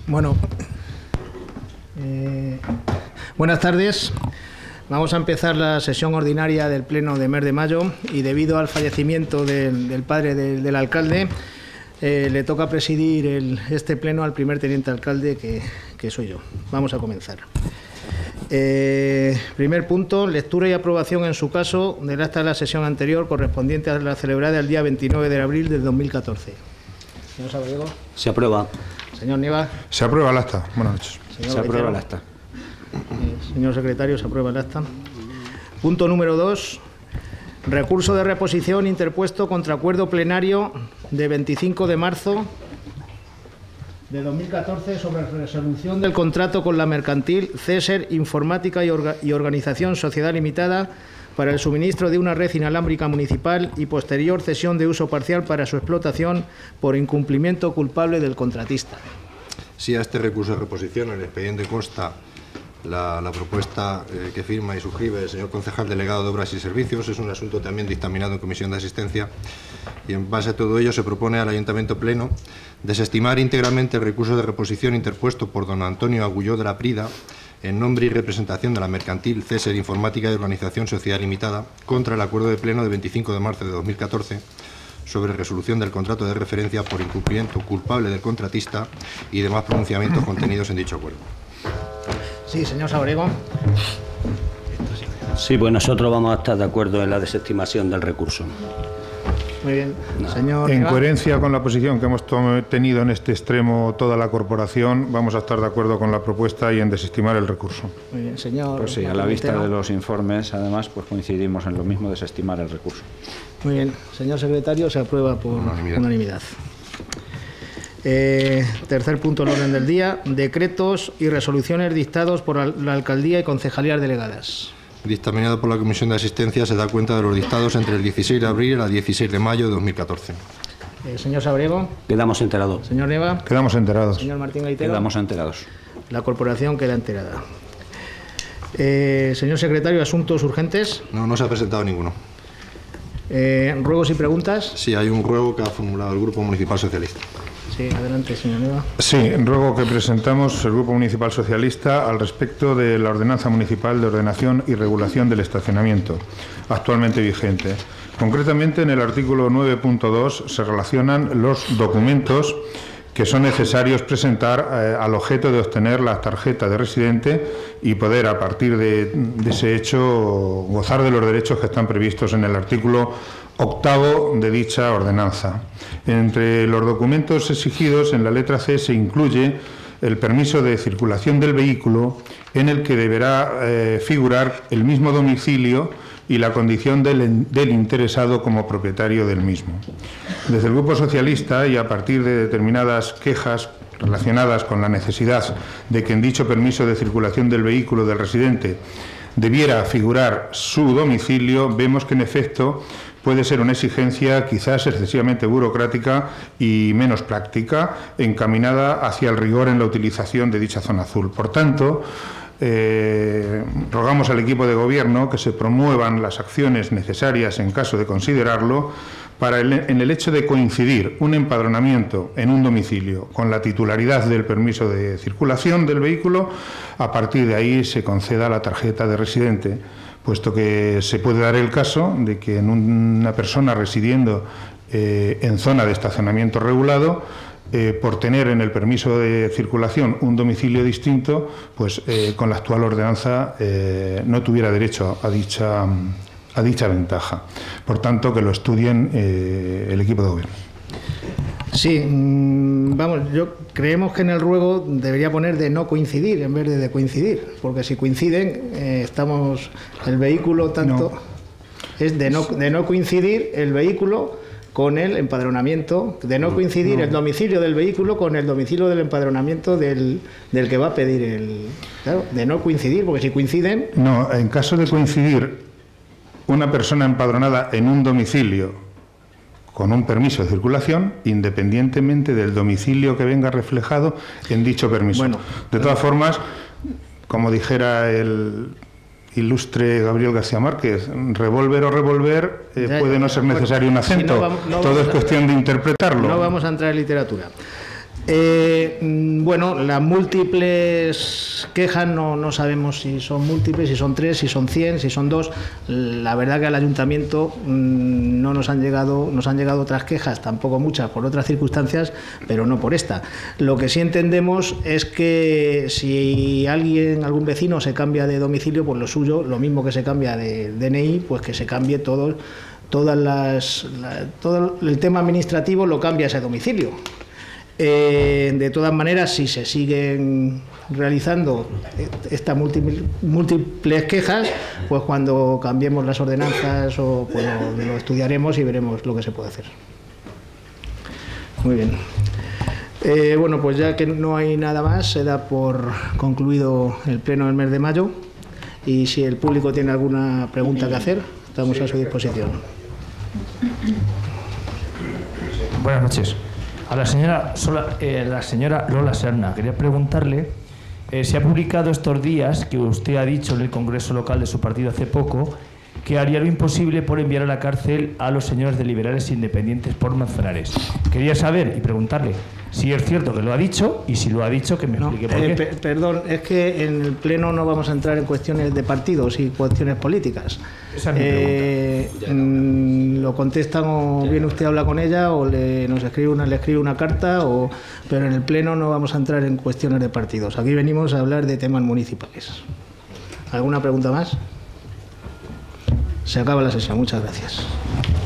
Bueno, buenas tardes. Vamos a empezar la sesión ordinaria del Pleno de mes de mayo y debido al fallecimiento del padre del alcalde, le toca presidir este pleno al primer teniente alcalde, que soy yo. Vamos a comenzar. Primer punto, lectura y aprobación en su caso del acta de la sesión anterior correspondiente a la celebrada el día 29 de abril del 2014. Señor Sabriego. Se aprueba. Señor Nieva. Se aprueba el acta. Buenas noches. Se aprueba el acta. Señor secretario, se aprueba el acta. Punto número 2. Recurso de reposición interpuesto contra acuerdo plenario de 25 de marzo de 2014 sobre resolución del contrato con la mercantil CESER Informática y Organización Sociedad Limitada para el suministro de una red inalámbrica municipal y posterior cesión de uso parcial para su explotación por incumplimiento culpable del contratista. Sí, a este recurso de reposición, en el expediente consta la propuesta que firma y suscribe el señor concejal delegado de Obras y Servicios. Es un asunto también dictaminado en Comisión de Asistencia y en base a todo ello se propone al Ayuntamiento Pleno desestimar íntegramente el recurso de reposición interpuesto por don Antonio Agulló de la Prida en nombre y representación de la mercantil CESER Informática y Organización Sociedad Limitada contra el acuerdo de pleno de 25 de marzo de 2014 sobre resolución del contrato de referencia por incumplimiento culpable del contratista y demás pronunciamientos contenidos en dicho acuerdo. Sí, señor Sabriego. Sí, pues nosotros vamos a estar de acuerdo en la desestimación del recurso. Muy bien. Señor En Nieva. coherencia con la posición que hemos tenido en este extremo toda la corporación, vamos a estar de acuerdo con la propuesta y en desestimar el recurso. Muy bien, señor. Pues sí, a la vista de los informes, además, pues coincidimos en lo mismo, desestimar el recurso. Muy bien, señor secretario, se aprueba por unanimidad. Tercer punto del orden del día, decretos y resoluciones dictados por la alcaldía y concejalías delegadas. Dictaminado por la Comisión de Asistencia, se da cuenta de los dictados entre el 16 de abril al 16 de mayo de 2014. Señor Sabriego. Quedamos enterados. Señor Neva. Quedamos enterados. Señor Martín Gaitero. Quedamos enterados. La corporación queda enterada. Señor secretario, asuntos urgentes. No se ha presentado ninguno. Ruegos y preguntas. Sí, hay un ruego que ha formulado el Grupo Municipal Socialista. Sí, adelante, señor Neva. Sí, ruego que presentamos el Grupo Municipal Socialista al respecto de la Ordenanza Municipal de Ordenación y Regulación del Estacionamiento, actualmente vigente. Concretamente, en el artículo 9.2 se relacionan los documentos que son necesarios presentar al objeto de obtener la tarjeta de residente y poder, a partir de ese hecho, gozar de los derechos que están previstos en el artículo 8º de dicha ordenanza. Entre los documentos exigidos en la letra C se incluye el permiso de circulación del vehículo, en el que deberá figurar el mismo domicilio y la condición del interesado como propietario del mismo. Desde el Grupo Socialista, y a partir de determinadas quejas relacionadas con la necesidad de que en dicho permiso de circulación del vehículo del residente debiera figurar su domicilio, vemos que en efecto puede ser una exigencia quizás excesivamente burocrática y menos práctica, encaminada hacia el rigor en la utilización de dicha zona azul. Por tanto, rogamos al equipo de gobierno que se promuevan las acciones necesarias en caso de considerarlo para en el hecho de coincidir un empadronamiento en un domicilio con la titularidad del permiso de circulación del vehículo. A partir de ahí se conceda la tarjeta de residente, puesto que se puede dar el caso de que en una persona residiendo en zona de estacionamiento regulado, por tener en el permiso de circulación un domicilio distinto, pues con la actual ordenanza no tuviera derecho a dicha ventaja. Por tanto, que lo estudien el equipo de gobierno. Sí, vamos, creemos que en el ruego debería poner de no coincidir en vez de coincidir, porque si coinciden, el vehículo tanto... No. Es de no coincidir el vehículo con el empadronamiento, de no coincidir el domicilio del vehículo con el domicilio del empadronamiento del que va a pedir Claro, de no coincidir, porque si coinciden... No, en caso de coincidir una persona empadronada en un domicilio con un permiso de circulación, independientemente del domicilio que venga reflejado en dicho permiso. Bueno, de todas formas, como dijera el ilustre Gabriel García Márquez, revólver o revolver, puede no ser necesario un acento. Si todo es cuestión de interpretarlo. No vamos a entrar en literatura. Bueno, las múltiples quejas no sabemos si son múltiples, si son 3, si son 100, si son 2. La verdad que al ayuntamiento no nos han llegado otras quejas, tampoco muchas, por otras circunstancias, pero no por esta. Lo que sí entendemos es que si algún vecino se cambia de domicilio, pues lo suyo, lo mismo que se cambia de DNI, pues que se cambie todo el tema administrativo lo cambia ese domicilio. De todas maneras, si se siguen realizando estas múltiples quejas, pues cuando cambiemos las ordenanzas pues lo estudiaremos y veremos lo que se puede hacer. Muy bien. Bueno, pues ya que no hay nada más, se da por concluido el pleno del mes de mayo, y si el público tiene alguna pregunta que hacer, estamos a su disposición. Buenas noches. A la señora Lola Serna, quería preguntarle, se ha publicado estos días que usted ha dicho en el Congreso Local de su partido hace poco que haría lo imposible por enviar a la cárcel a los señores de Liberales Independientes por Manzanares. Quería saber y preguntarle si es cierto que lo ha dicho, y si lo ha dicho, que me explique por qué. Perdón, es que en el Pleno no vamos a entrar en cuestiones de partidos y cuestiones políticas. Esa es mi pregunta. Lo contestan, o bien usted habla con ella, o le escribe una carta, pero en el Pleno no vamos a entrar en cuestiones de partidos. Aquí venimos a hablar de temas municipales. ¿Alguna pregunta más? Se acaba la sesión. Muchas gracias.